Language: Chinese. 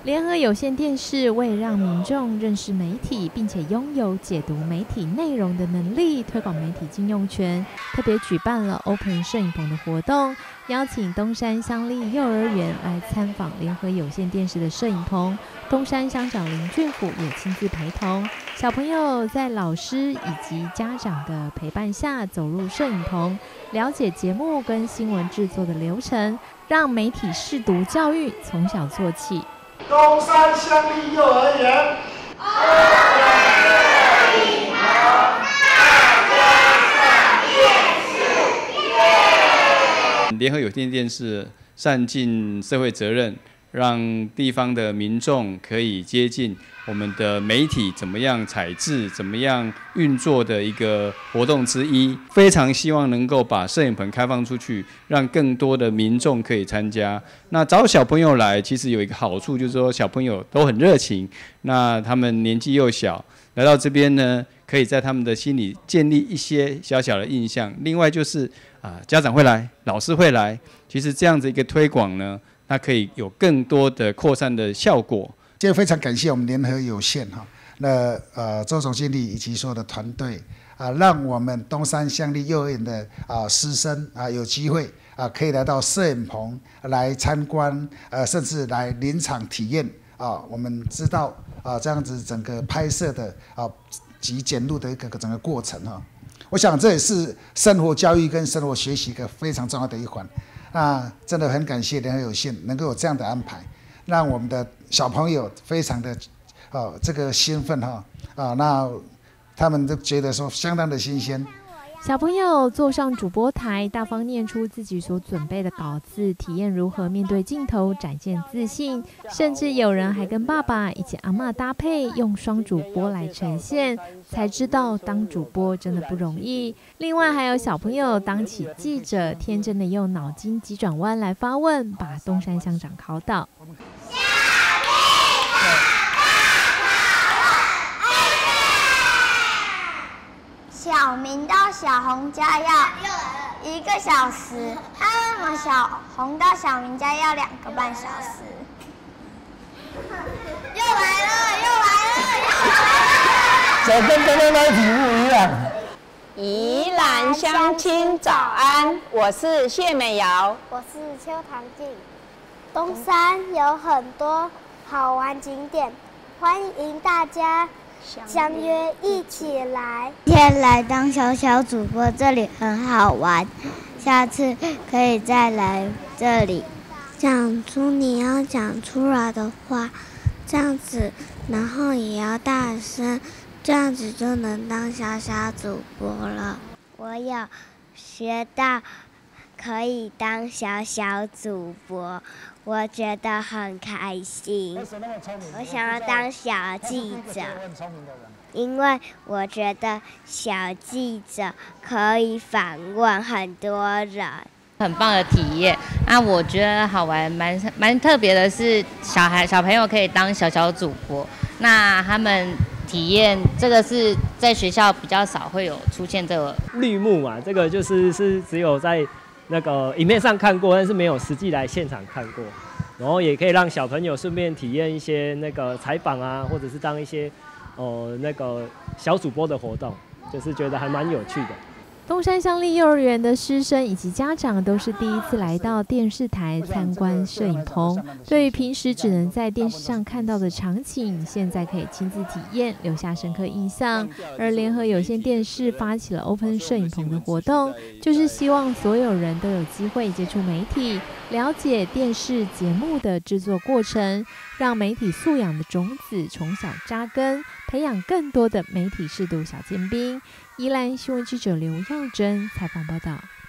联合有线电视为让民众认识媒体，并且拥有解读媒体内容的能力，推广媒体经用权，特别举办了 Open 摄影棚的活动，邀请东山乡立幼儿园来参访联合有线电视的摄影棚。东山乡长林俊甫也亲自陪同，小朋友在老师以及家长的陪伴下走入摄影棚，了解节目跟新闻制作的流程，让媒体识读教育从小做起。 东山乡立幼儿园联合有线电视善尽社会责任，让地方的民众可以接近我们的媒体怎么样采制、怎么样运作的一个活动之一。非常希望能够把摄影棚开放出去，让更多的民众可以参加。那找小朋友来，其实有一个好处，就是说小朋友都很热情，那他们年纪又小，来到这边呢，可以在他们的心里建立一些小小的印象。另外就是家长会来，老师会来，其实这样子一个推广呢，它可以有更多的扩散的效果。 今天非常感谢我们联合有线周总经理以及所有的团队让我们东山乡立幼儿园的师生有机会可以来到摄影棚来参观甚至来临场体验我们知道这样子整个拍摄的及剪录的一个整个过程我想这也是生活教育跟生活学习一个非常重要的一环。真的很感谢联合有线能够有这样的安排，让我们的小朋友非常的这个兴奋那他们都觉得说相当的新鲜。 小朋友坐上主播台，大方念出自己所准备的稿子，体验如何面对镜头，展现自信。甚至有人还跟爸爸以及阿嬷搭配，用双主播来呈现，才知道当主播真的不容易。另外还有小朋友当起记者，天真的用脑筋急转弯来发问，把东山乡长考倒。 小明到小红家要1个小时，为什么小红到小明家要2个半小时？又来了！ 跟刚刚那一题不一样。 宜兰乡亲早安，我是谢美瑶， 我是邱唐静。东山有很多好玩景点，欢迎大家相约一起来。今天来当小主播，这里很好玩，下次可以再来这里。讲出你要讲出来的话，这样子，然后也要大声，这样子就能当小主播了。我有学到可以当小主播，我觉得很开心。我想要当小记者，因为我觉得小记者可以访问很多人。 很棒的体验我觉得好玩，蛮特别的是小朋友可以当小主播，那他们体验这个是在学校比较少会有出现这个绿幕嘛，这个是只有在那个影片上看过，但是没有实际来现场看过，然后也可以让小朋友顺便体验一些那个采访或者是当一些那个小主播的活动，就是觉得还蛮有趣的。 东山乡立幼儿园的师生以及家长都是第一次来到电视台参观摄影棚，对于平时只能在电视上看到的场景，现在可以亲自体验，留下深刻印象。而联合有线电视发起了 Open 摄影棚的活动，就是希望所有人都有机会接触媒体，了解电视节目的制作过程，让媒体素养的种子从小扎根，培养更多的媒体识读小尖兵。宜兰新闻记者刘耀珍采访报道。